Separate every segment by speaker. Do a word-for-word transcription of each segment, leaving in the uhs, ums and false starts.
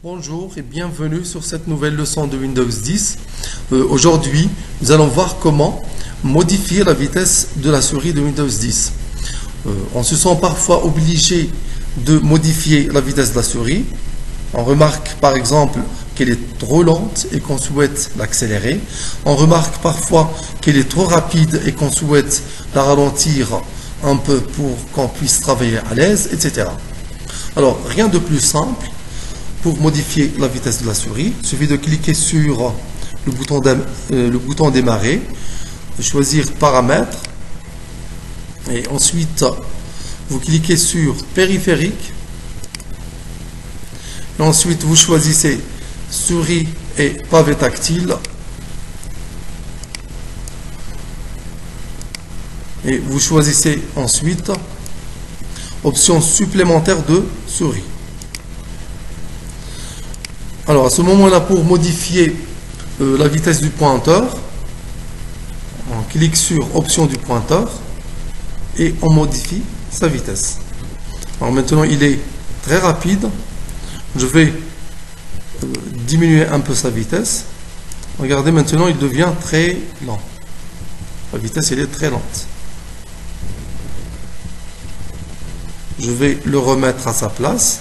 Speaker 1: Bonjour et bienvenue sur cette nouvelle leçon de Windows dix. Euh, Aujourd'hui, nous allons voir comment modifier la vitesse de la souris de Windows dix. Euh, on se sent parfois obligé de modifier la vitesse de la souris. On remarque par exemple qu'elle est trop lente et qu'on souhaite l'accélérer. On remarque parfois qu'elle est trop rapide et qu'on souhaite la ralentir un peu pour qu'on puisse travailler à l'aise, et cetera. Alors, rien de plus simple. Pour modifier la vitesse de la souris, il suffit de cliquer sur le bouton, euh, le bouton démarrer, de choisir paramètres, et ensuite vous cliquez sur périphérique, et ensuite vous choisissez souris et pavé tactile, et vous choisissez ensuite option supplémentaire de souris. Alors à ce moment-là, pour modifier euh, la vitesse du pointeur, on clique sur option du pointeur et on modifie sa vitesse. Alors maintenant il est très rapide. Je vais euh, diminuer un peu sa vitesse. Regardez, maintenant il devient très lent. La vitesse elle est très lente. Je vais le remettre à sa place.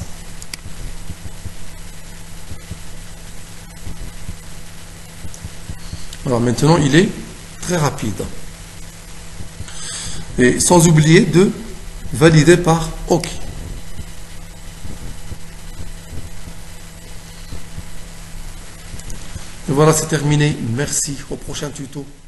Speaker 1: Alors maintenant il est très rapide. Et sans oublier de valider par OK. Et voilà, c'est terminé. Merci. Au prochain tuto.